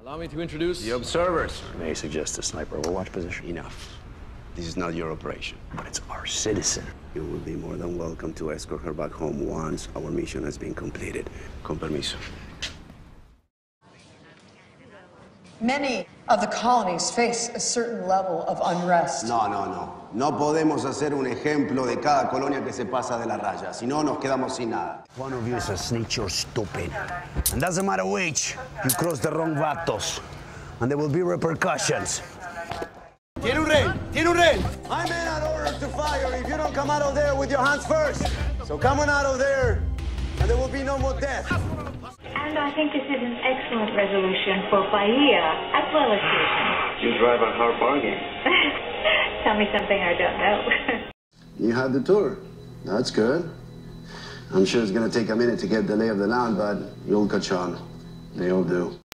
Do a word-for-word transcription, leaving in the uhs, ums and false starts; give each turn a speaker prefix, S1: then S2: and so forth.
S1: Allow me to introduce
S2: the observers.
S3: May I suggest a sniper overwatch position?
S2: Enough. This is not your operation.
S3: But it's our citizen.
S2: You will be more than welcome to escort her back home once our mission has been completed. Con permiso.
S4: Many of the colonies face a certain level of unrest.
S2: No, no, no. No podemos hacer un ejemplo de cada colonia que se pasa de la raya. Si no, nos quedamos sin nada.
S3: One of you is a snitch or stupid. And doesn't matter which, you cross the wrong vatos. And there will be repercussions.
S2: Tiene un rey! Tiene un rey! My men are ordered to fire if you don't come out of there with your hands first. So come on out of there, and there will be no more death.
S5: And I think this is an excellent resolution for Bahia, as well as Houston.
S2: You drive a hard bargain.
S5: Tell me something I don't know.
S2: You had the tour. That's good. I'm sure it's going to take a minute to get the lay of the land, but you'll catch on. They all do.